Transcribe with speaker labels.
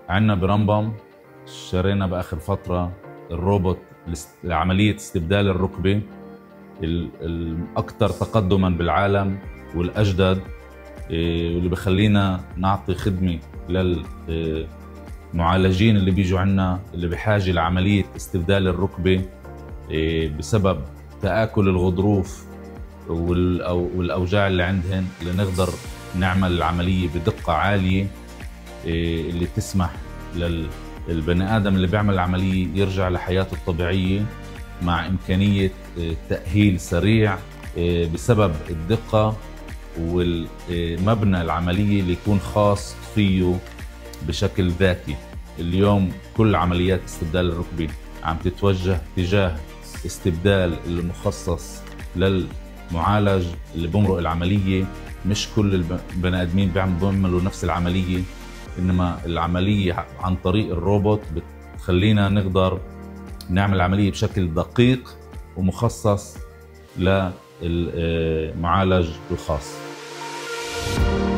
Speaker 1: عندنا برمبم اشترينا باخر فتره الروبوت لعمليه استبدال الركبه الاكثر تقدما بالعالم والاجدد، واللي بخلينا نعطي خدمه للمعالجين اللي بيجوا عنا اللي بحاجه لعمليه استبدال الركبه بسبب تآكل الغضروف والاوجاع اللي عندهن، اللي نقدر نعمل العمليه بدقه عاليه اللي تسمح للبني ادم اللي بيعمل العمليه يرجع لحياته الطبيعيه مع امكانيه تاهيل سريع بسبب الدقه والمبنى العمليه اللي يكون خاص فيه بشكل ذاتي. اليوم كل عمليات استبدال الركبه عم تتوجه تجاه استبدال المخصص للمعالج اللي بمرق العمليه. مش كل البني ادمين بيعملوا نفس العمليه، انما العمليه عن طريق الروبوت بتخلينا نقدر نعمل عمليه بشكل دقيق ومخصص للمعالج الخاص.